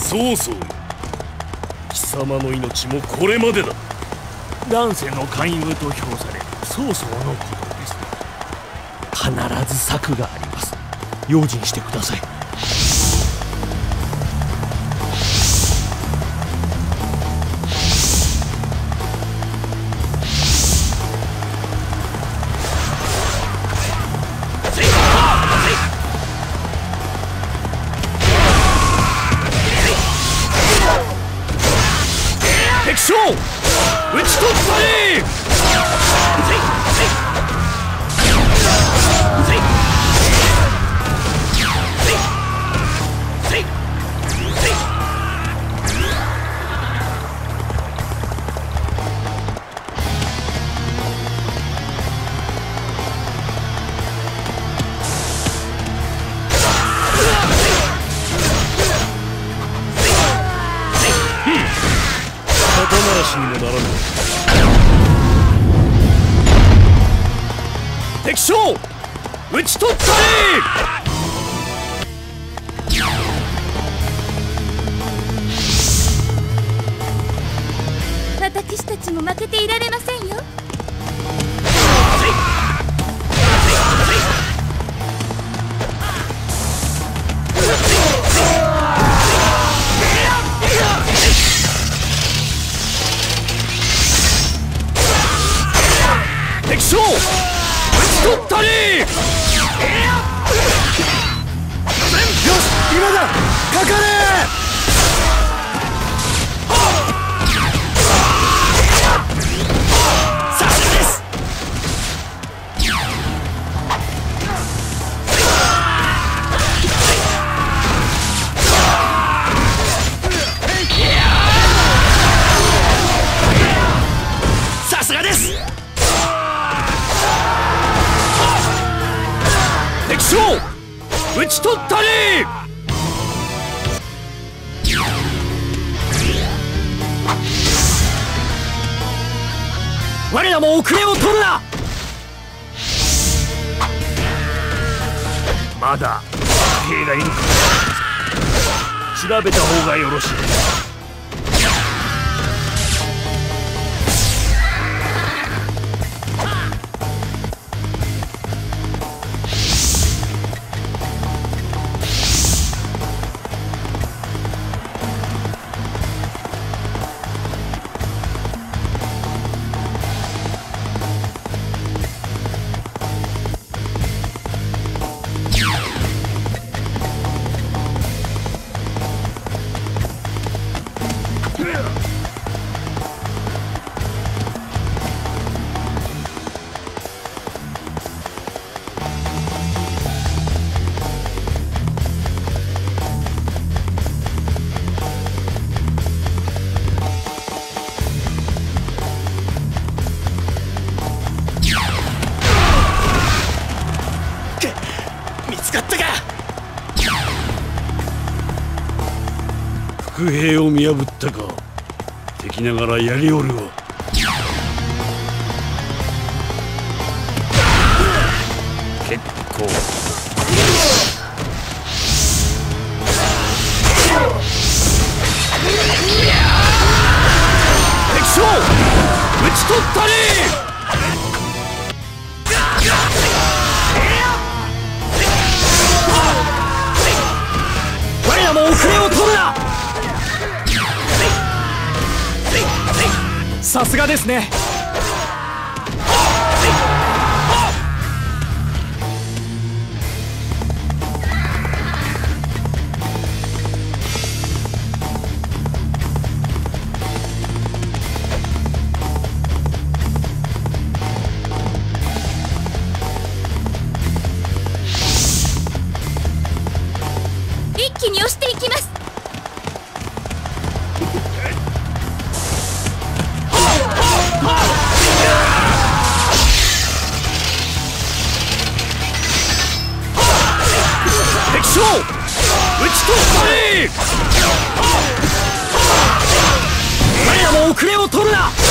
曹操よ、貴様の命もこれまでだ。 乱世の勧誘と評される曹操のことです。必ず策があります。用心してください。 敵将討ち取ったり。肩慣らしにもならぬ。敵将討ち取ったり。 私たちも負けていられませんよ。 敵将討ち取ったり。よし、 今だ、かかれ。 さすがです。さすがです。敵将討ち取ったり。我らも遅れを取るな。まだ兵がいるかもしれません。調べた方がよろしい。見つかったか。伏兵を見破ったか。敵ながらやりおるわ。結構敵将討ち取ったり。我らも遅れを取るな。 さすがですね。 一気に押していきます。 敵将討ち取ったり。我らも遅れを取るな。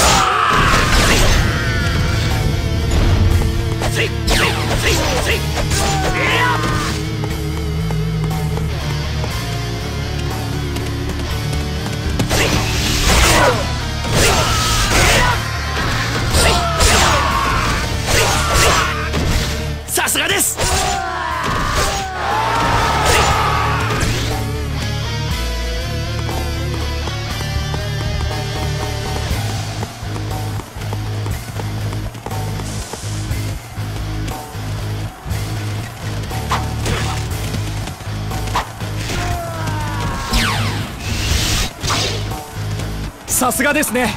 さすがですね。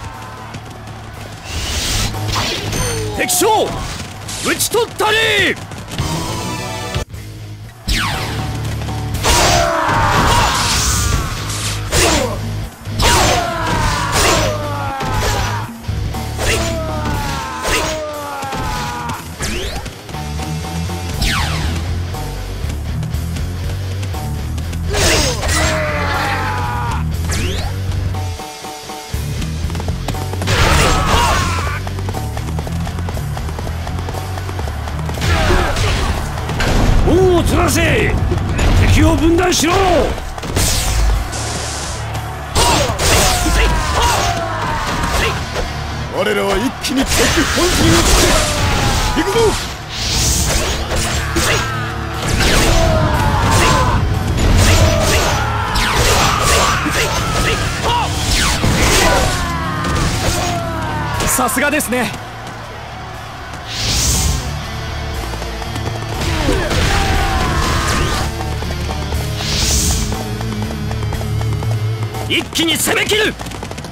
敵将討ち取ったり。 門を釣らせ敵を分断しろ。 我らは一気に敵本陣をつけ行くぞ。 さすがですね。 一気に攻め切る。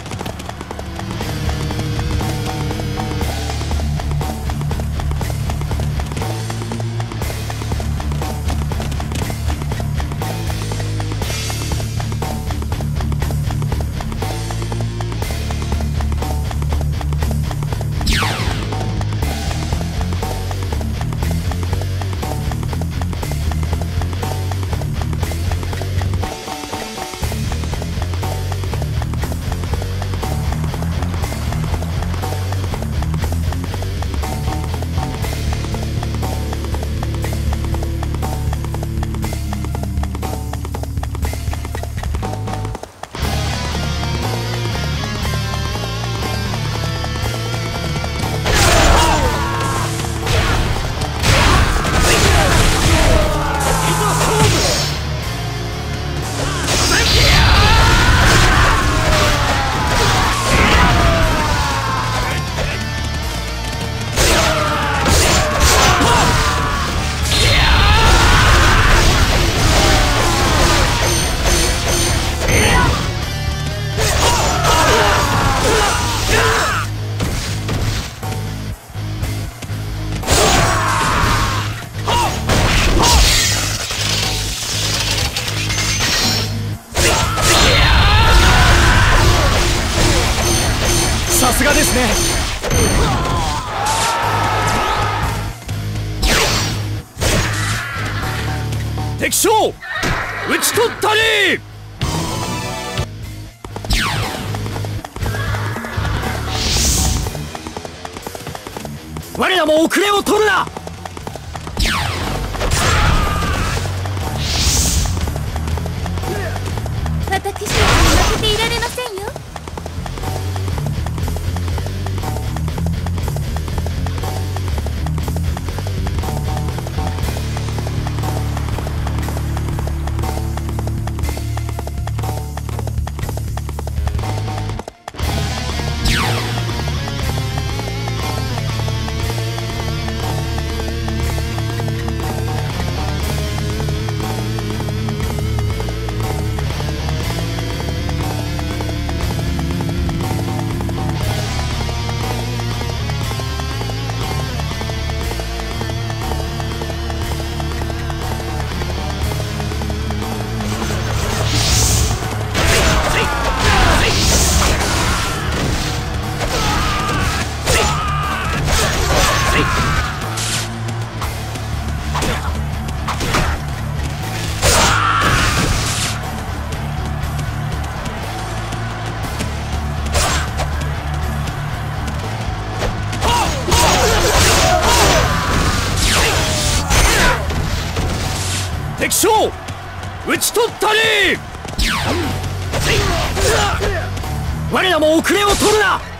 さすがですね。敵将討ち取ったり。我らも遅れを取るな。 私たちに負けていられませんよ。 敵将討ち取ったり。我らも遅れを取るな。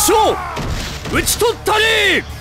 将討ち取ったり。